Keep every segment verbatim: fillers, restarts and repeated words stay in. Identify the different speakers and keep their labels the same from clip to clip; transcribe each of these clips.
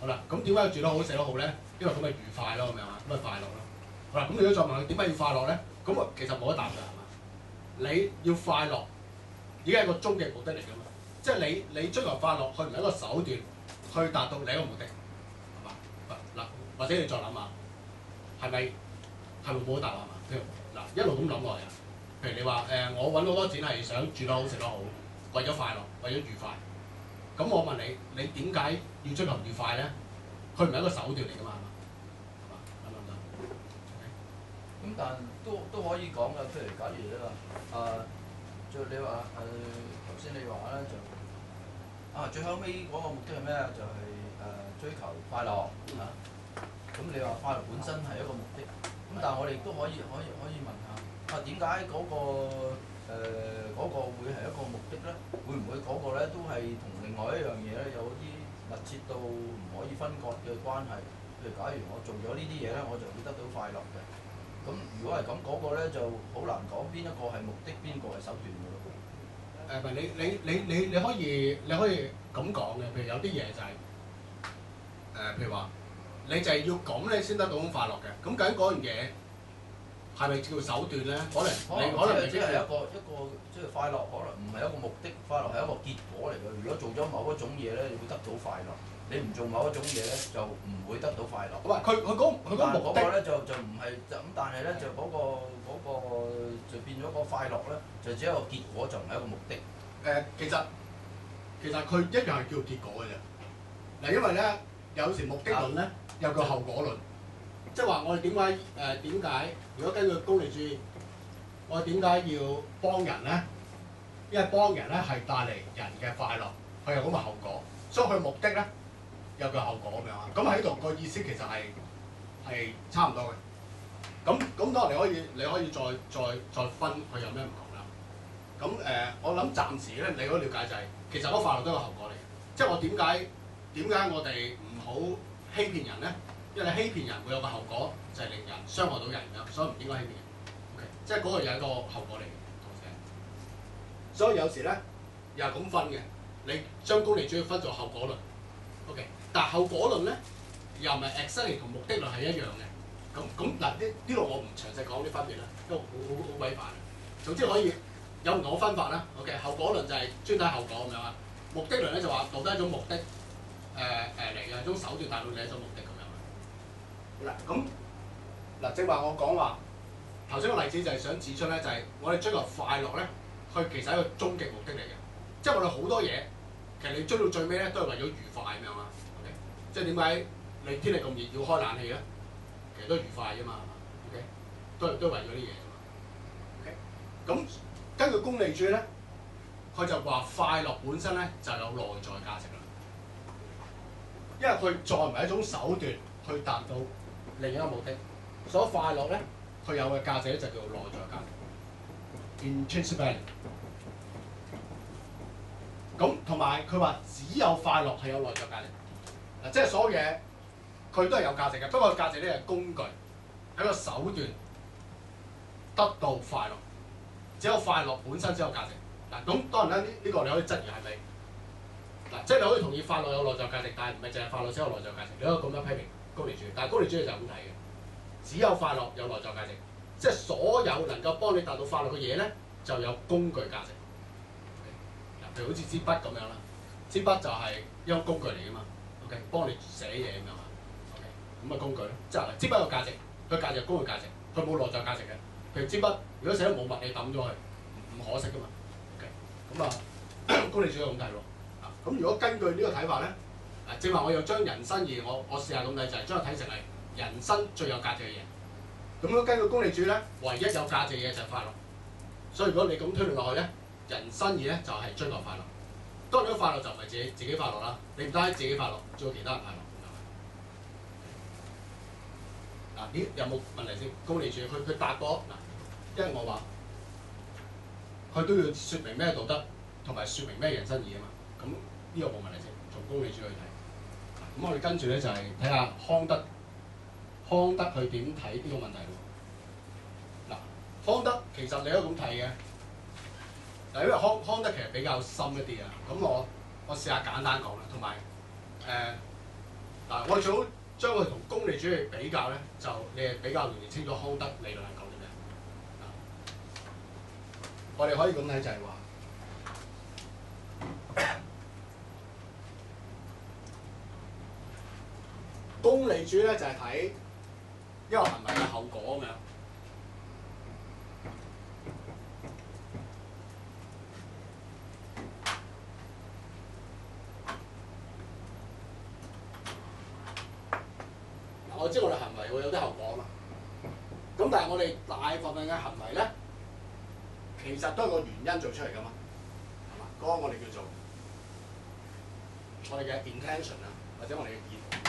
Speaker 1: 好啦，咁點解要住得好、食得好咧？因為咁咪愉快咯，咁樣啊，咁咪快樂咯。好啦，咁如果再問佢點解要快樂咧？咁啊，其實冇得答㗎，係嘛？你要快樂已經係個終極目的嚟㗎嘛。即係你你追求快樂，佢唔係一個手段去達到你一個目的，係嘛？嗱，或者你再諗下，係咪係咪冇得答啊？係嘛？譬如嗱，一路咁諗落嚟啊。譬如你話誒、呃，我揾好多錢係想住得好、食得好，為咗快樂，為咗愉快。咁我問你，你點解要追求愉快咧？佢唔係一個手段嚟㗎嘛，係嘛？係嘛？
Speaker 2: 咁但都都可以講㗎，譬如假如你話誒，就、呃、你話誒頭先你話咧就啊最後尾嗰個目的係咩啊？就係、是、誒、呃、追求快樂嚇。咁、啊、你話快樂本身係一個目的，咁但係我哋都可以可以可以問下啊點解嗰個誒嗰、呃那個會係一個目的咧？會唔會嗰個咧都係同另外一樣嘢咧有啲密切到唔可以分割嘅關係？譬如假如我做咗呢啲嘢咧，我就會得到快樂嘅。咁如果係咁，嗰、那個咧就好難講邊一個係目的，邊個係手段㗎咯。
Speaker 1: 誒唔係你你你你你可以你可以咁講嘅，譬如有啲嘢就係、是、誒、呃，譬如話你就係要咁你先得到咁快樂嘅。咁究竟嗰樣嘢係咪叫手段咧？可能
Speaker 2: 可能
Speaker 1: 你可能未必
Speaker 2: 只係一個一個即係快樂，可能唔係一個目的，快樂係一個結果嚟嘅。如果做咗某一種嘢咧，你會得到快樂；你唔做某一種嘢咧，就唔會得到快樂。
Speaker 1: 唔係佢佢嗰佢嗰目的
Speaker 2: 嗰個咧就就唔係咁，但係咧就嗰、那個嗰、那個就變咗個快樂咧，就只係一個結果，就唔係一個目的。
Speaker 1: 誒、呃，其實其實佢一樣係叫結果嘅啫。嗱，因為咧有時目的論咧又叫後果論，即係話我哋點解誒點解？如果根據功利主義，我哋點解要幫人咧？因為幫人咧係帶嚟人嘅快樂，佢有咁嘅後果，所以佢目的咧又叫後果咁樣啊。咁喺度個意思其實係係差唔多嘅。咁咁當然你可以你可以再再再分佢有咩唔同啦。咁誒、呃，我諗暫時咧，你嗰個了解就係、是、其實嗰個快樂都有後果嚟嘅。即係我點解點解我哋唔好欺騙人咧？因為你欺騙人會有個後果，就係、是、令人傷害到人㗎，所以唔應該欺騙人。OK， 即係嗰個又係一個後果嚟嘅，同時。所以有時咧又係咁分嘅，你將功利主義分做後果論。OK， 但係後果論咧又唔係 exactly 同目的論係一樣嘅。咁咁嗱，呢呢度我唔詳細講啲分別啦，因為好好好鬼煩。總之可以有唔同嘅分法啦。OK， 後果論就係專睇後果咁樣啊。目的論咧就話到底一種目的誒誒嚟嘅，一種手段達到你一種目的咁樣。好啦，咁嗱，正話我講話頭先個例子就係想指出咧，就係、是、我哋追求快樂咧，佢其實係一個終極目的嚟嘅。即係我哋好多嘢，其實你追到最尾咧，都係為咗愉快咁樣啊。OK， 即係點解你天氣咁熱要開冷氣咧？其實都係愉快啫嘛，係嘛 ？OK， 都係都係為咗啲嘢啫嘛。OK， 咁根據功利主義咧，佢就話快樂本身咧就有內在價值啦，因為佢再唔係一種手段去達到另一個目的。所以快樂咧，佢有嘅價值咧就叫做內在價值 （intrinsic value）。咁同埋佢話只有快樂係有內在價值嗱，即係所有嘢佢都係有價值嘅，不過價值咧係工具，係一個手段得到快樂。只有快樂本身先有價值嗱。咁當然啦，呢、這、呢個你可以質疑係咪嗱，即係你可以同意快樂有內在價值，但係唔係淨係快樂先有內在價值。你可以咁樣批評功利主義，但係功利主義就係咁睇嘅，只有快樂有內在價值，即係所有能夠幫你達到快樂嘅嘢咧，就有工具價值。譬如好似支筆咁樣啦，支筆就係一種工具嚟㗎嘛 ，OK， 幫你寫嘢咁樣啊 ，OK， 咁嘅工具咯，即係支筆有價值，佢價值係工具價值，佢冇內在價值嘅。譬如支筆，如果寫得冇墨，你抌咗佢，唔可惜㗎嘛 ，OK， 咁啊，功利主義咁睇咯，啊，咁如果根據呢個睇法咧，啊，正話我又將人生意，我我試下咁睇就係將佢睇成係人生最有價值嘅嘢。咁如果根據功利主義咧，唯一有價值嘅嘢就係快樂。所以如果你咁推論落去咧，人生意咧就係追求快樂。當然，快樂就唔係自己自己快樂啦，你唔單止自己快樂，仲有其他人快樂。嗱，呢有冇問題先？功利主義佢佢答過嗱，因為我話佢都要説明咩道德，同埋説明咩人生意啊嘛。咁呢個冇問題先，從功利主義去睇。咁我哋跟住咧就係睇下康德，康德佢點睇呢個問題喎？嗱，康德其實你都咁睇嘅。嗱，因為康康德其實比較深一啲啊，咁我我試下簡單講啦，同埋誒嗱， 我最好將佢同功利主義比較咧，就你係比較容易清楚康德理論係講啲咩。我哋可以咁睇就係話，功利主義咧就係睇一個行為嘅後果咁樣。我知我哋行為會有啲後果啊嘛，咁但係我哋大部分嘅行為咧，其實都係個原因做出嚟噶嘛，係嘛？嗰、那個我哋叫做我哋嘅 intention 啊，或者我哋嘅意圖。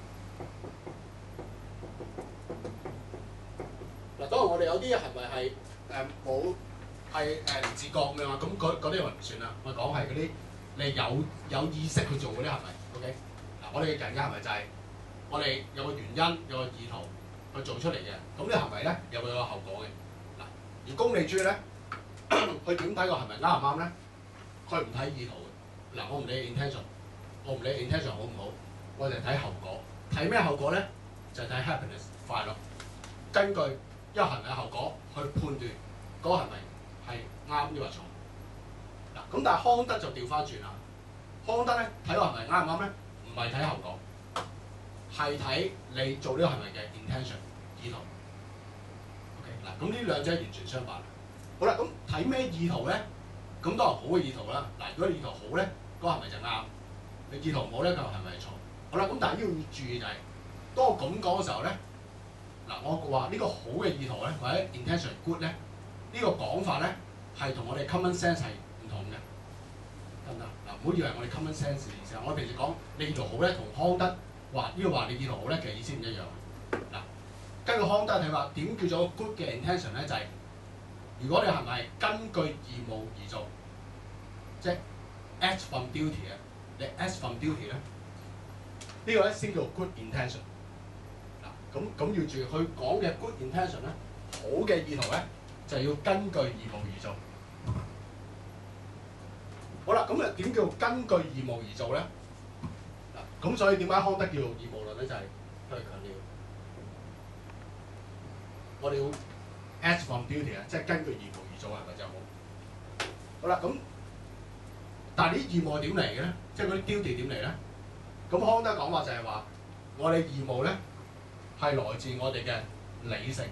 Speaker 1: 嗱，當然我哋有啲行為係誒冇係誒唔自覺咁樣啊，咁嗰嗰啲咪唔算啦。我講係嗰啲你有有意識去做嗰啲行為 ，OK？ 嗱，我哋嘅人嘅行為就係、是。我哋有個原因，有個意圖去做出嚟嘅，咁呢個行為咧又會有個後果嘅。嗱，而功利主義咧，佢點睇個行為啱唔啱咧？佢唔睇意圖嘅。嗱，我唔理 intention， 我唔理 intention 好唔好，我就睇後果。睇咩後果咧？就係、是、睇 happiness 快樂。根據一個行為嘅後果去判斷嗰個行為係啱抑或錯。嗱，咁但係康德就調翻轉啦。康德咧睇個行為啱唔啱咧？唔係睇後果。係睇你做呢個行為嘅 intention 意圖。OK 嗱，咁呢兩者完全相反。好啦，咁睇咩意圖咧？咁當然好嘅意圖啦。嗱，如果意圖好咧，嗰、那個行為就啱；你意圖唔好咧，嗰、那個行為係錯。好啦，咁但係呢個要注意就係、是，當我咁講嘅時候咧，嗱，我話呢個好嘅意圖咧，或者 intention good 咧，呢、這個講法咧係同我哋 common sense 係唔同嘅，得唔得？嗱，唔好以為我哋 common sense 嘅意思啊！我平時講你意圖好咧，同康德。話呢個話你意圖好咧，其實意思唔一樣。嗱，根據康德睇法，點叫做 good 嘅 intention 咧？就係、是、如果你係咪根據義務而做，即係 act from duty 啊，你 act from duty 咧，呢個咧先叫 good intention。嗱，咁咁要注意，佢講嘅 good intention 咧，好嘅意圖咧，就係要根據義務而做。好啦，咁啊點叫根據義務而做咧？咁所以點解康德叫做義務論咧？就係都係強調，我哋要 act from duty 啊，即係根據義務而做係咪就好？好啦，咁但係啲義務係點嚟嘅咧？即係嗰啲 duty 點嚟咧？咁康德講話就係話，我哋義務咧係來自我哋嘅理性。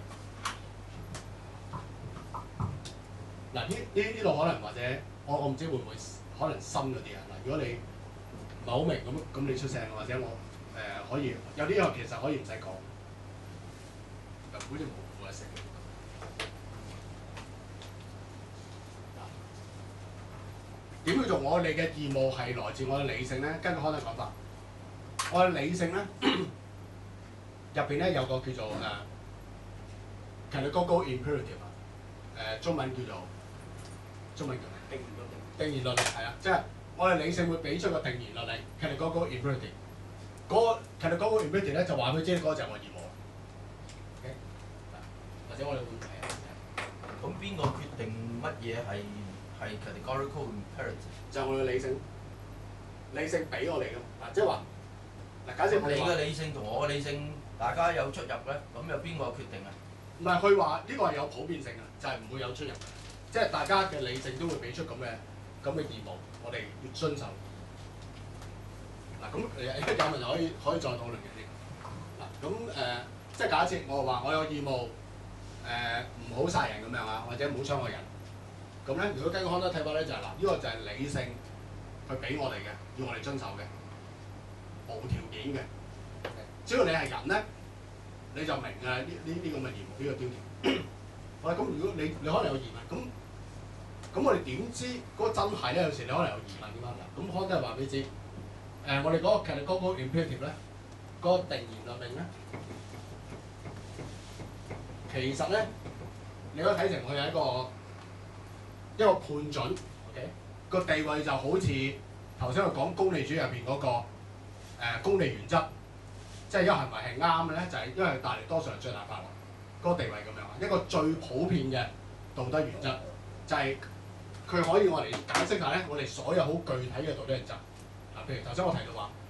Speaker 1: 嗱，呢呢呢度可能或者我我唔知會唔會可能深嗰啲啊？嗱，如果你唔係好明咁，咁你出聲，或者我誒、呃、可以有啲嘢其實可以唔使講，又好似模糊一成。點叫做我哋嘅義務係來自我嘅理性咧？根據康德講法，我嘅理性咧入邊咧有個叫做誒 categorical imperative 啊，誒中文叫做中文叫咩？定義律令。定義律令係啊，即係。我哋理性會俾出個定義律令 categorical imperative。嗰個 categorical imperative 咧就話俾知嗰個就係我義務。Okay? 或者我哋會睇啊。
Speaker 2: 咁邊個決定乜嘢係係 categorical imperative？
Speaker 1: 就係我嘅理性，理性俾我哋㗎。嗱，即係話嗱，假設我哋
Speaker 2: 你嘅理性同我嘅理性，大家有出入咧，咁有邊個決定啊？
Speaker 1: 唔係佢話呢個係有普遍性嘅，就係、是、唔會有出入，即係大家嘅理性都會俾出咁嘅咁嘅義務。我哋要遵守。嗱，咁誒有問題可以可以再討論嘅啲。嗱，咁誒、呃、即係假設我話我有義務誒唔好殺人咁樣啊，或者唔好傷害人。咁咧，如果根據康德睇法咧，就係、是、嗱，呢、這個就係理性去俾我哋嘅，要我哋遵守嘅，無條件嘅。只要你係人咧，你就明嘅呢呢呢咁嘅義務呢、這個標條。好啦，咁如果你你可能有疑問咁。咁我哋點知嗰個真係咧？有時你可能有疑問點啊？嗱，咁康德係話俾你知，誒、呃，我哋嗰個 categorical imperative 咧，嗰、那個定義律令咧，其實咧，你可以睇成佢係一個一個判準 ，OK，個地位就好似頭先我講功利主義入邊嗰個誒、呃、功利原則，即係一個行為係啱嘅咧，就係、是、因為帶嚟多數人最大快樂，嗰、那個地位咁樣啊，一個最普遍嘅道德原則就係、是。佢可以我嚟解釋下咧，我哋所有好具體嘅道德原則。嗱，譬如頭先我提到話，